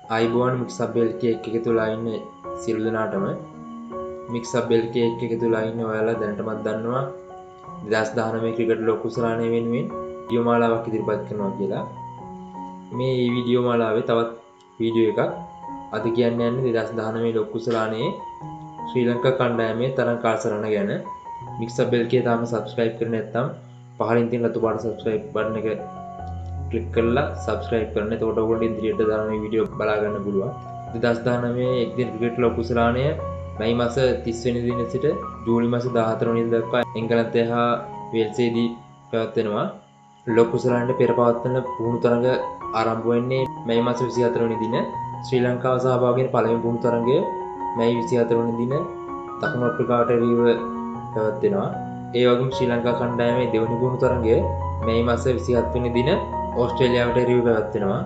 අයිබෝන් මික්සබ් LK එක තුලා ඉන්න සියලු දෙනාටම මික්සබ් LK එක තුලා ඉන්න ඔයාලා දැනටමත් දන්නවා 2019 ක්‍රිකට් ලෝක කුසලානය වෙනුවෙන් වීඩියෝ මාලාවක් ඉදිරිපත් කරනවා කියලා. මේ වීඩියෝ මාලාවේ තවත් වීඩියෝ එකක් අද කියන්න යන්නේ 2019 ලෝක කුසලානයේ ශ්‍රී ලංකා කණ්ඩායමේ තරඟ කාලසටහන ගැන. මික්සබ් LK තාම subscribe කරන්නේ නැත්නම් පහලින් තියෙන රතු පාට subscribe button එක ක්ලික් කරලා subscribe කරන්න. එතකොට ඔයගොල්ලෝ ඉදිරියට දාන මේ වීඩියෝ බලා ගන්න පුළුවන්. 2019 එක්දින ක්‍රිකට් ලෝක කුසලානය මැයි මාස 30 වෙනි දින සිට ජූලි මාස 14 වෙනි දින දක්වා එංගලන්තය හා වේල්සේදී පැවැත්වෙනවා. ලෝක කුසලානයේ පෙර පවත්වන පුහුණු තරඟ ආරම්භ වෙන්නේ මැයි මාස 24 වෙනි දින. ශ්‍රී ලංකාව සහභාගී වෙන පළවෙනි පුහුණු තරඟය මැයි 24 වෙනි දින දකුණු අප්‍රිකාවට එරෙහිව පැවැත්වෙනවා. ඒ වගේම ශ්‍රී ලංකා කණ්ඩායමේ දෙවනි පුහුණු තරඟය මැයි මාස 27 වෙනි දින ඕස්ට්‍රේලියාවට එරෙහිව පැවැත්වෙනවා.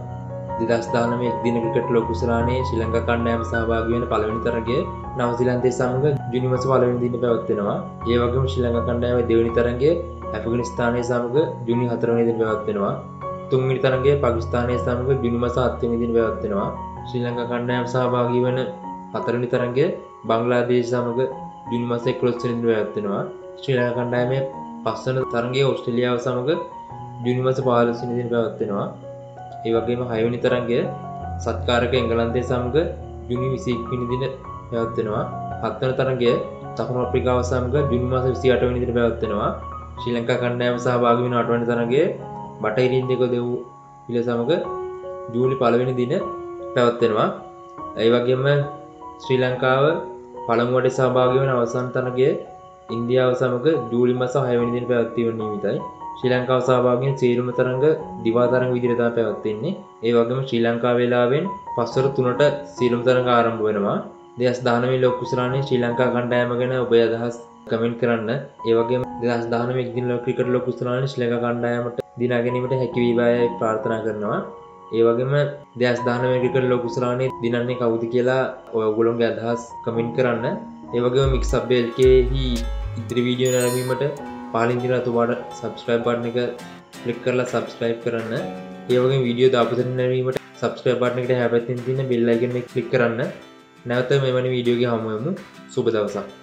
2019 එක්දින ක්‍රිකට් ලෝක කුසලානයේ ශ්‍රී ලංකා කණ්ඩායම සහභාගී වෙන පළවෙනි තරඟය නවසීලන්තය සමග ජූනි මාස 1 වෙනි දින පැවැත්වෙනවා. ඒ වගේම ශ්‍රී ලංකා කණ්ඩායමේ දෙවනි තරඟය ඇෆ්ගනිස්තානය සමග ජූනි 4 වෙනි දින පැවැත්වෙනවා. තුන්වෙනි තරඟය පාකිස්තානය සමග ජූනි මාස 7 වෙනි දින පැවැත්වෙනවා. ශ්‍රී ලංකා කණ්ඩායම සහභාගී වන හතරවෙනි තරඟය බංග්ලාදේශ සමග ජූනි මාස 11 වෙනි දින පැවැත්වෙනවා. ශ්‍රී ලංකා කණ්ඩායමේ පස්වන තරඟය ඕස්ට්‍රේලියාව සමග ජූනි මාස 15 වෙනි දින පැවැත්වෙනවා. ඒ වගේම 6 වෙනි තරඟය සත්කාරක එංගලන්තය සමග ජූනි 21 වෙනි දින පැවැත්වෙනවා. 7 වෙනි තරඟය දකුණු අප්‍රිකාව සමග ජූනි මාස 28 වෙනි දින පැවැත්වෙනවා. ශ්‍රී ලංකා කණ්ඩායම සහභාගී වෙන 8 වෙනි තරඟය බටහිර ඉන්දියාව දෙව්පිල සමග ජූලි 1 වෙනි දින පැවැත්වෙනවා. ඒ වගේම ශ්‍රී ලංකාව පළමු වටේ සහභාගී වෙන අවසන් තරඟය ඉන්දියාව සමග ජූලි මාස 6 වෙනි දින පැවැත්වීම නියමිතයි. ශ්‍රී ලංකාව සහභාගී වෙන සියලුම තරඟ දිවා තරඟ විදිහට තමයි පැවැත්වෙන්නේ. ඒ වගේම ශ්‍රී ලංකා වේලාවෙන් පස්වර 3ට සියලුම තරඟ ආරම්භ වෙනවා. 2019 ලෝක කුසලානයේ ශ්‍රී ලංකා කණ්ඩායම ගැන ඔබේ අදහස් කමෙන්ට් කරන්න. ඒ වගේම 2019 එක්දින ක්‍රිකට් ලෝක කුසලානයේ ශ්‍රී ලංකා කණ්ඩායමට දිනා ගැනීමට හැකි වේවායි ප්‍රාර්ථනා කරනවා. ඒ වගේම 2019 ක්‍රිකට් ලෝක කුසලානයේ දිනන්නේ කවුද කියලා ඔයගොල්ලෝගේ අදහස් කමෙන්ට් කරන්න. ඒ වගේම මික්සබ් LK හි ඉදිරි වීඩියෝ නැරඹීමට පහලින් තියෙන රතු පාට subscribe button එක ක්ලික් කරලා subscribe කරන්න. ඒ වගේම වීඩියෝ දාපු තැන නැරඹීමට subscribe button එකට එහා පැත්තෙන් තියෙන bell icon එක ක්ලික් කරන්න. නැවත මෙවැනි වීඩියෝ එකක් හමු වෙමු. සුබ දවසක්.